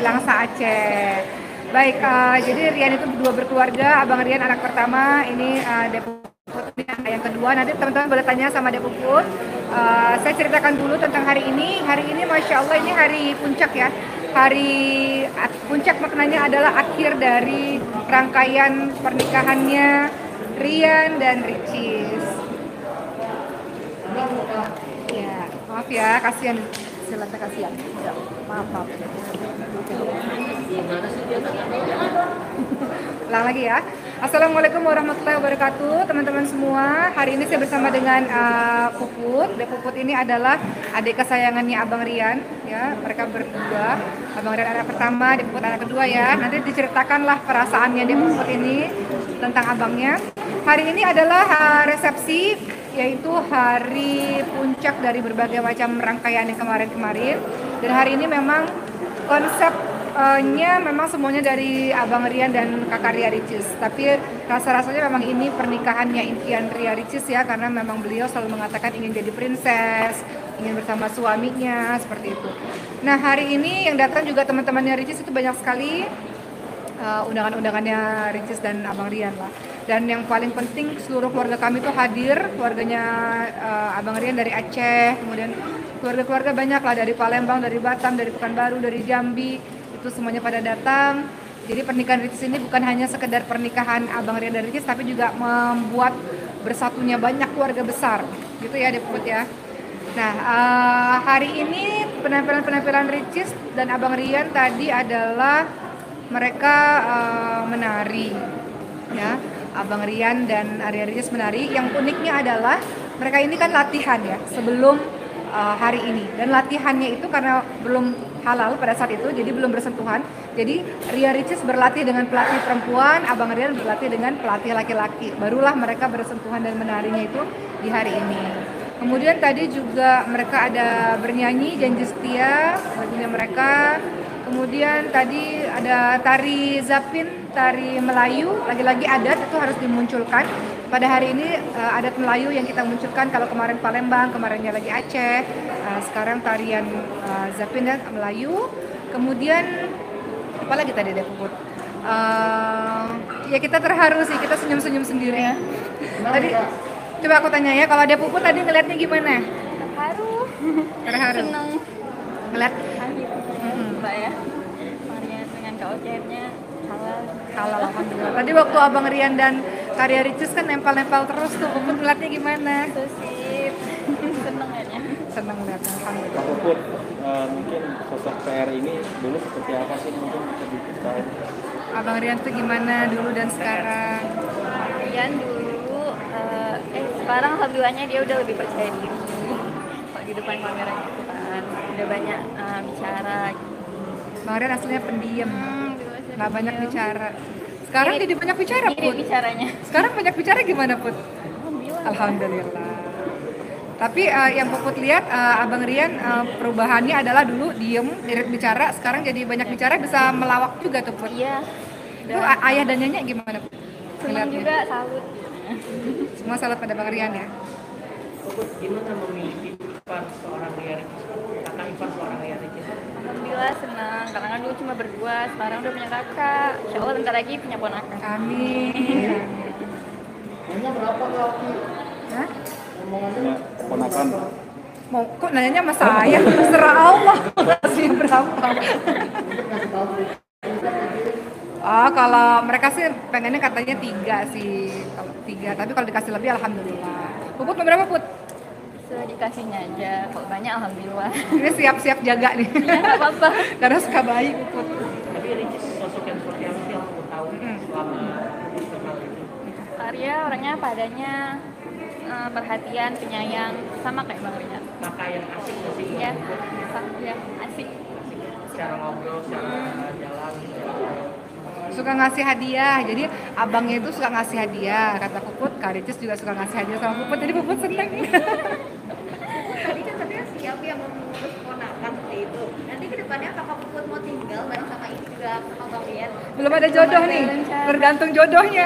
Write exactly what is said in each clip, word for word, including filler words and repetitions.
Langsa Aceh. Baik, uh, jadi Rian itu dua berkeluarga, Abang Rian anak pertama, ini uh, Deput ini anak yang kedua. Nanti teman-teman boleh tanya sama Deput. Uh, saya ceritakan dulu tentang hari ini. Hari ini Masya Allah ini hari puncak ya. Hari puncak maknanya adalah akhir dari rangkaian pernikahannya Rian dan Ricis. Ya, maaf ya, kasihan. Silahkan kasihan. Ya, maaf, maaf. Ulang lagi ya. Assalamualaikum warahmatullahi wabarakatuh, teman-teman semua. Hari ini saya bersama dengan uh, Puput. De Puput ini adalah adik kesayangannya Abang Rian, ya. Mereka berdua. Abang Rian anak pertama, De Puput anak kedua ya. Nanti diceritakanlah perasaannya De Puput ini tentang abangnya. Hari ini adalah uh, resepsi, yaitu hari puncak dari berbagai macam rangkaian yang kemarin-kemarin. Dan hari ini memang konsepnya memang semuanya dari Abang Rian dan Kakak Ria Ricis. Tapi rasa-rasanya memang ini pernikahannya impian Ria Ricis ya, karena memang beliau selalu mengatakan ingin jadi princess, ingin bersama suaminya, seperti itu. Nah, hari ini yang datang juga teman-temannya Ricis itu banyak sekali, uh, undangan-undangannya Ricis dan Abang Rian lah. Dan yang paling penting seluruh keluarga kami itu hadir, keluarganya uh, Abang Rian dari Aceh, kemudian keluarga-keluarga banyak lah dari Palembang, dari Batam, dari Pekanbaru, dari Jambi, itu semuanya pada datang. Jadi pernikahan Ricis ini bukan hanya sekedar pernikahan Abang Rian dan Ricis, tapi juga membuat bersatunya banyak keluarga besar, gitu ya Deput ya. Nah, uh, hari ini penampilan-penampilan Ricis dan Abang Rian tadi adalah mereka uh, menari, ya. Abang Rian dan Ria Ricis menari. Yang uniknya adalah mereka ini kan latihan ya sebelum uh, hari ini, dan latihannya itu karena belum halal pada saat itu, jadi belum bersentuhan. Jadi Ria Ricis berlatih dengan pelatih perempuan, Abang Rian berlatih dengan pelatih laki-laki. Barulah mereka bersentuhan dan menarinya itu di hari ini. Kemudian tadi juga mereka ada bernyanyi Janji Setia, lagunya mereka. Kemudian tadi ada tari Zapin, tari Melayu, lagi-lagi adat itu harus dimunculkan. Pada hari ini uh, adat Melayu yang kita munculkan, kalau kemarin Palembang, kemarinnya lagi Aceh, uh, sekarang tarian uh, Zapin dan Melayu. Kemudian apa lagi tadi deh Puput? Uh, ya kita terharu sih, kita senyum-senyum sendiri. Tadi coba aku tanya ya, kalau ada Puput tadi ngeliatnya gimana? Terharu. Terharu. Seneng. Ngeliat? Mbak ya, Marian dengan Kak Ocennya halal. Halal, alhamdulillah. Tadi waktu Abang Rian dan Karya Ricis kan nempel-nempel terus tuh, Puput ngeliatnya gimana? So sweet. Seneng ya. Seneng lihatnya, alhamdulillah. Pak Puput, uh, mungkin sosok P R ini dulu seperti apa sih, mungkin bisa diceritain? Abang Rian tuh gimana dulu dan sekarang? Marian dulu, uh, eh sekarang alhamdulillahnya dia udah lebih percaya diri. Kalau di depan kamera gitu kan, udah banyak uh, bicara. Bang Rian aslinya pendiam, Hmm, nggak banyak bicara. Sekarang Mirip- jadi banyak bicara, Mirip Put. bicaranya. Sekarang banyak bicara gimana, Put? Alhamdulillah. Alhamdulillah. Tapi uh, yang Puput lihat, uh, Abang Rian uh, perubahannya adalah dulu diem, irit bicara, sekarang jadi banyak bicara, bisa melawak juga tuh, Put. Iya. Itu a- ayah dan nyonya gimana, Put? Senang Ngeliatnya. juga, salut. Semua salut pada Bang Rian ya. Puput, gimana memiliki Ivan seorang Ria Ricis? Kakak Ivan seorang Ria Ricis? Alhamdulillah senang, karena kan dulu cuma berdua, sekarang udah punya kakak. Insya Allah bentar lagi punya ponakan. Amin. Hanya berapa kaki? Hah? Punya keponakan. Mau kok nanyanya sama saya? Terserah Allah. Masih berapa? Oh, kalau mereka sih pengennya katanya tiga sih, kalau tiga. Tapi kalau dikasih lebih, alhamdulillah. Puput mau berapa, Put? Sedikasihnya aja, kalau banyak alhamdulillah. Ini siap-siap jaga nih. Ya nggak apa-apa. Karena suka bayi, Puput. Tapi Ricis sosok yang seperti apa sih yang aku tahu selama kenal itu? Arya orangnya padanya eh, perhatian, penyayang, sama kayak Bang Rian. Kakak yang asik sih, Ya, sa- ya asik. secara ngobrol, secara jalan. Suka ngasih hadiah, jadi abangnya itu suka ngasih hadiah. Kata Puput, Kak Ricis juga suka ngasih hadiah sama Puput, jadi Puput seneng. Tadi kan katanya siap yang mengurus ponakan seperti itu. Nanti kedepannya apakah Puput mau tinggal bareng sama ini juga sama Bang Rian? Belum ada jodoh nih, tergantung jodohnya.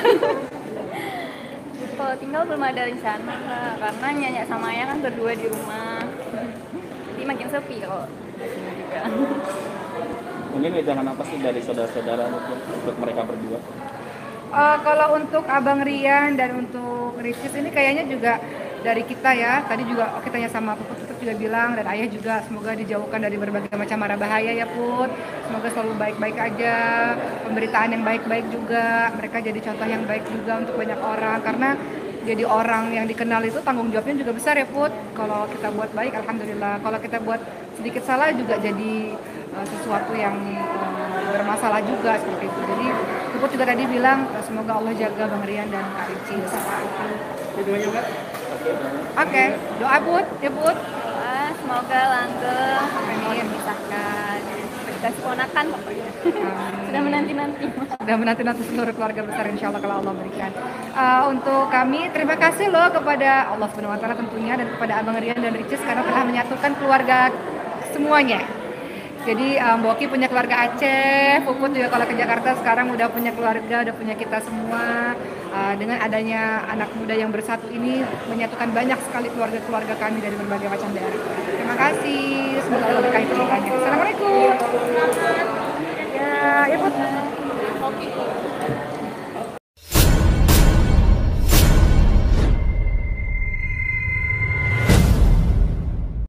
Kalau tinggal belum ada rencana lah, karena nyanyi sama ayah kan berdua di rumah. Jadi makin sepi kalau di sini juga. Mungkin wejangan apa sih dari saudara-saudara mungkin untuk mereka berdua? Uh, kalau untuk Abang Rian dan untuk Ricis ini kayaknya juga dari kita ya. Tadi juga oh, kita tanya sama Puput, Puput juga bilang dan Ayah juga semoga dijauhkan dari berbagai macam mara bahaya ya Put. Semoga selalu baik-baik aja, pemberitaan yang baik-baik juga. Mereka jadi contoh yang baik juga untuk banyak orang karena jadi orang yang dikenal itu tanggung jawabnya juga besar ya Put. Kalau kita buat baik alhamdulillah. Kalau kita buat sedikit salah juga jadi uh, sesuatu yang uh, bermasalah juga seperti itu. Jadi Puput juga tadi bilang semoga Allah jaga Bang Rian dan Kak Ricis. Keduanya Mbak? Oke, doa Put, ya Put. Doa semoga langgeng, Amin. memisahkan, dikasih ponakan pokoknya. Amin. Sudah menanti-nanti. Sudah menanti-nanti seluruh keluarga besar insya Allah kalau Allah berikan. Uh, untuk kami terima kasih loh kepada Allah Subhanahu Wa Taala tentunya dan kepada Abang Rian dan Ricis karena telah menyatukan keluarga semuanya. Jadi um, Boki punya keluarga Aceh, Puput juga kalau ke Jakarta sekarang udah punya keluarga, udah punya kita semua. Uh, dengan adanya anak muda yang bersatu ini menyatukan banyak sekali keluarga-keluarga kami dari berbagai macam daerah. Terima kasih, semoga Allah berkahi pernikahannya. Assalamualaikum. Ya, ya Put.